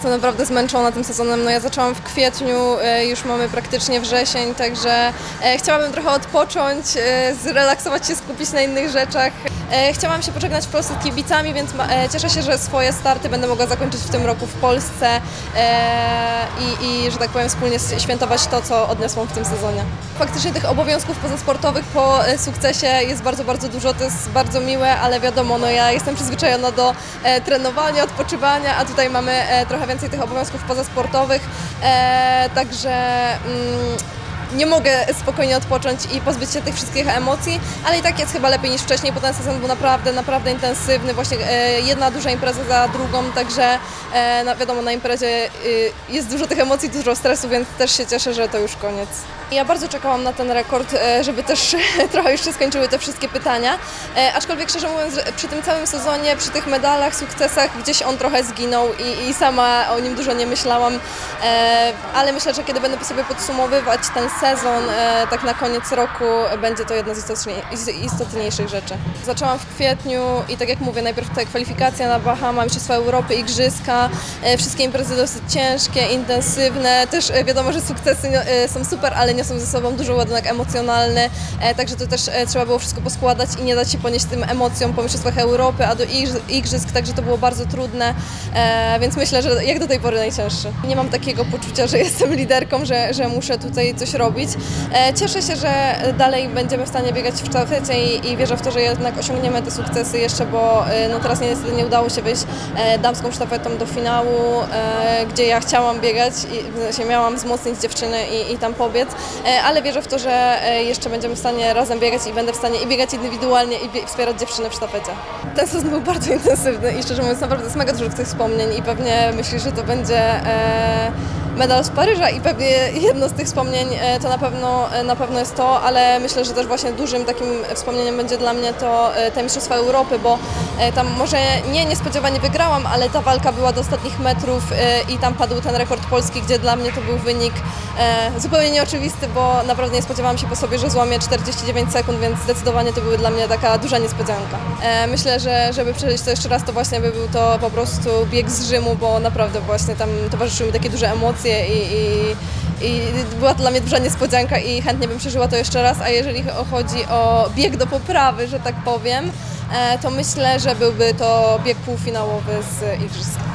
jestem naprawdę zmęczona tym sezonem. No ja zaczęłam w kwietniu, już mamy praktycznie wrzesień, także chciałabym trochę odpocząć, zrelaksować się, skupić na innych rzeczach. Chciałam się pożegnać w Polsce z kibicami, więc cieszę się, że swoje starty będę mogła zakończyć w tym roku w Polsce i że tak powiem, wspólnie świętować to, co odniosłam w tym sezonie. Faktycznie tych obowiązków pozasportowych po sukcesie jest bardzo, bardzo dużo, to jest bardzo miłe, ale wiadomo, no ja jestem przyzwyczajona do trenowania, odpoczywania, a tutaj mamy trochę więcej tych obowiązków pozasportowych, także nie mogę spokojnie odpocząć i pozbyć się tych wszystkich emocji, ale i tak jest chyba lepiej niż wcześniej, bo ten sezon był naprawdę intensywny, właśnie jedna duża impreza za drugą, także wiadomo, na imprezie jest dużo tych emocji, dużo stresu, więc też się cieszę, że to już koniec. Ja bardzo czekałam na ten rekord, żeby też trochę już się skończyły te wszystkie pytania, aczkolwiek szczerze mówiąc, przy tym całym sezonie, przy tych medalach, sukcesach, gdzieś on trochę zginął i sama o nim dużo nie myślałam, ale myślę, że kiedy będę sobie podsumowywać ten sezon, tak na koniec roku, będzie to jedna z istotniejszych rzeczy. Zaczęłam w kwietniu i tak jak mówię, najpierw te kwalifikacje na Bahama, Mistrzostwa Europy, Igrzyska, wszystkie imprezy dosyć ciężkie, intensywne, też wiadomo, że sukcesy są super, ale niosą ze sobą duży ładunek emocjonalny, także to też trzeba było wszystko poskładać i nie dać się ponieść tym emocjom po Mistrzostwach Europy, a do Igrzysk, także to było bardzo trudne, więc myślę, że jak do tej pory najcięższe. Nie mam takiego poczucia, że jestem liderką, że muszę tutaj coś robić. Cieszę się, że dalej będziemy w stanie biegać w sztafecie i wierzę w to, że jednak osiągniemy te sukcesy jeszcze, bo no teraz niestety nie udało się wyjść damską sztafetą do finału, gdzie ja chciałam biegać i miałam wzmocnić dziewczyny i tam pobiec, ale wierzę w to, że jeszcze będziemy w stanie razem biegać i będę w stanie i biegać indywidualnie i wspierać dziewczyny w sztafecie. Ten sezon był bardzo intensywny i szczerze mówiąc naprawdę jest mega dużo tych wspomnień i pewnie myślę, że to będzie medal z Paryża i pewnie jedno z tych wspomnień to na pewno jest to, ale myślę, że też właśnie dużym takim wspomnieniem będzie dla mnie to te Mistrzostwa Europy, bo tam może niespodziewanie wygrałam, ale ta walka była do ostatnich metrów i tam padł ten rekord polski, gdzie dla mnie to był wynik zupełnie nieoczywisty, bo naprawdę nie spodziewałam się po sobie, że złamię 49 sekund, więc zdecydowanie to były dla mnie taka duża niespodzianka. Myślę, że żeby przeżyć to jeszcze raz, to właśnie by był to po prostu bieg z Rzymu, bo naprawdę właśnie tam towarzyszyły mi takie duże emocje i była to dla mnie duża niespodzianka i chętnie bym przeżyła to jeszcze raz, a jeżeli chodzi o bieg do poprawy, że tak powiem, to myślę, że byłby to bieg półfinałowy z Igrzysk.